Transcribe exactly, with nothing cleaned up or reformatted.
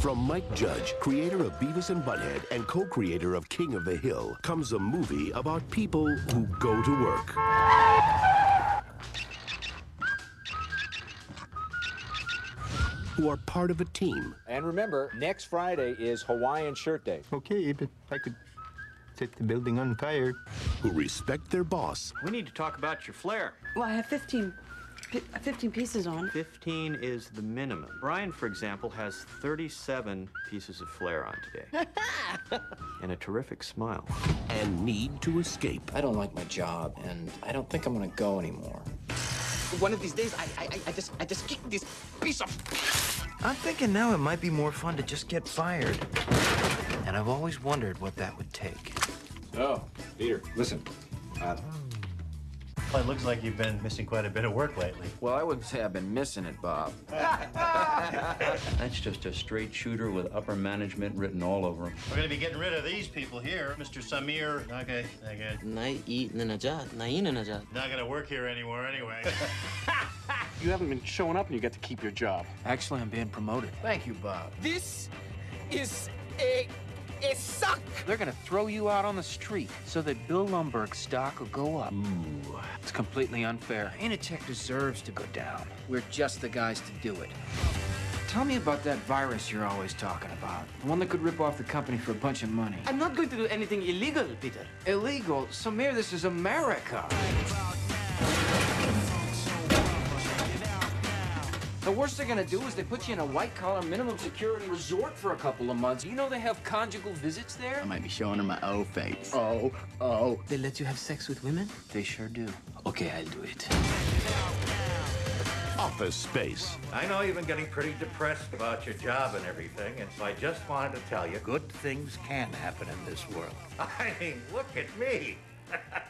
From Mike Judge, creator of Beavis and Butthead and co-creator of King of the Hill, comes a movie about people who go to work. Who are part of a team. And remember, next Friday is Hawaiian Shirt Day. Okay, but I could set the building on fire. Who respect their boss. We need to talk about your flair. Well, I have fifteen, fifteen pieces on. fifteen is the minimum. Brian, for example, has thirty-seven pieces of flair on today. And a terrific smile. And need to escape. I don't like my job, and I don't think I'm gonna go anymore. One of these days, I, I, I just, I just kick this piece of... I'm thinking now it might be more fun to just get fired. And I've always wondered what that would take. Oh, Peter, listen. Uh, Well, it looks like you've been missing quite a bit of work lately. Well, I wouldn't say I've been missing it, Bob. That's just a straight shooter with upper management written all over him. We're gonna be getting rid of these people here. Mister Samir, okay, okay. Not gonna work here anymore anyway. You haven't been showing up and you get to keep your job. Actually, I'm being promoted. Thank you, Bob. This is a, a suck. They're gonna throw you out on the street so that Bill Lumberg's stock will go up. Ooh. It's completely unfair. Initech deserves to go down. We're just the guys to do it. Tell me about that virus you're always talking about. The one that could rip off the company for a bunch of money. I'm not going to do anything illegal, Peter. Illegal? Samir, this is America. The worst they're gonna do is they put you in a white-collar minimum security resort for a couple of months. You know they have conjugal visits there? I might be showing her my old face. Oh, oh. They let you have sex with women? They sure do. Okay, I'll do it. Office Space. I know you've been getting pretty depressed about your job and everything, and so I just wanted to tell you, good things can happen in this world. I mean, look at me.